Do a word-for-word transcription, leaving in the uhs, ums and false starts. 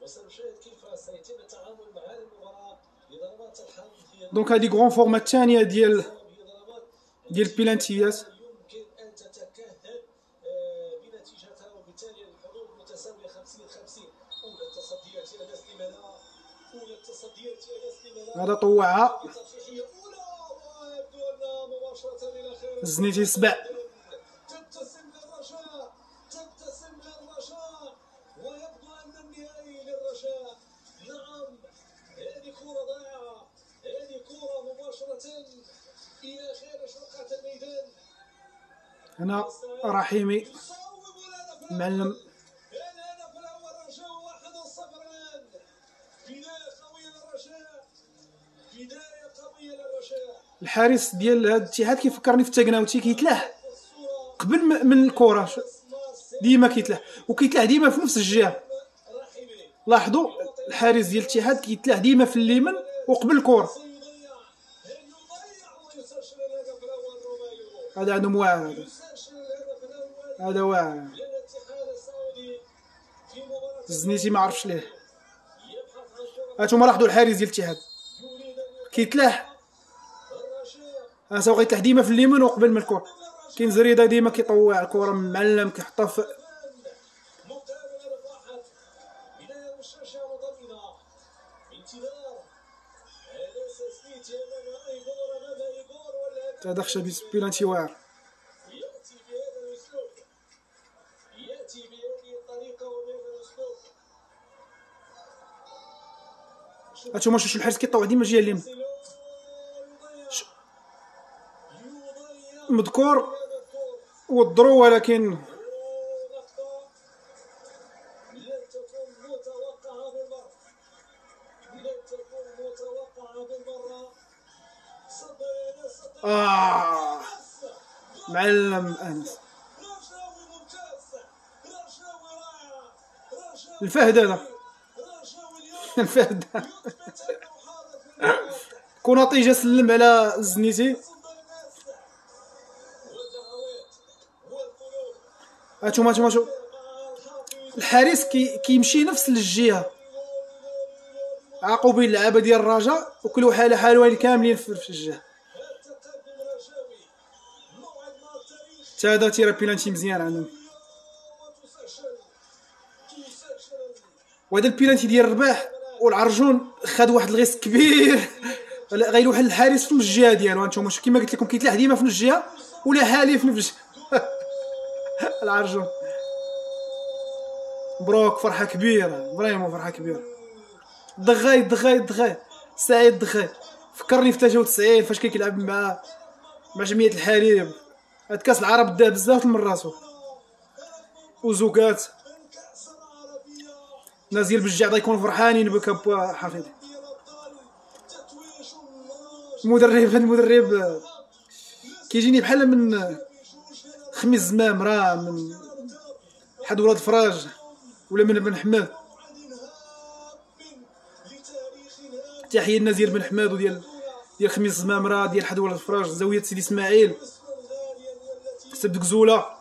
دونك هادي كغون فورما الثانيه ديال ديال البلانتيات. هذا طوعها الزنيتي سبع. هنا رحيمي معلم الحارس ديال هذا الاتحاد كيفكرني في التاكناوتي، كيتلاح قبل من الكره ديما كيتلاح، وكيتلاح ديما في نفس الجهه. لاحظوا الحارس ديال الاتحاد كيتلاح ديما في اليمين وقبل الكره. هذا عندهم واعر، هذا هذا واعر. الزنيتي ما عرفش ليه. هانتوما لاحظوا الحارس ديال الاتحاد كيتلاح، ها سوا غيتلاح ديما في اليمين وقبل من الكره. كاين زريده ديما كيطوع الكره معلم كيحطها في هذا خشب بيلانتي واعر. هانتوما شوفوا الحارس كيطوع ديما الجهه اليمين، مذكور وضرو ولكن آه معلم أنس الفهد هذا الفهد كوناطي جا سلم على الزنيتي. هانتوما هانتوما شوف الحارس كي كيمشي نفس الجهه، عاقوا بين اللعابه ديال الرجاء وكل واحد على حاله كاملين في الجهه. حتى هذا تيرا بيلانتي مزيان عندهم. وهذا البيلانتي ديال الرباح والعرجون خد واحد الغيس كبير غيلوح الحارس في الجهه ديالو. هانتوما شوف كما قلت لكم كيتلاح ديما في الجهه ولا حالف في الجهه. العرجون مبروك، فرحه كبيره فريمون، فرحه كبيره. دغاي دغاي دغاي سعيد دغاي فكرني في ثلاثة وتسعين فاش كان كيلعب مع مع جمعيه الحريم. هاد كاس العرب داه بزاف من مراتو وزوكات. الناس ديال بجع يكونوا فرحانين بك با حفيظي. المدرب المدرب كيجيني بحال من خميس زمام، راه من حد ولاد فراج ولا من بن حماد. تحيه الناس ديال بن حماد وديال ديال خميس زمام، راه ديال حد ولاد فراج، زاويه سيدي اسماعيل، سبت كزوله.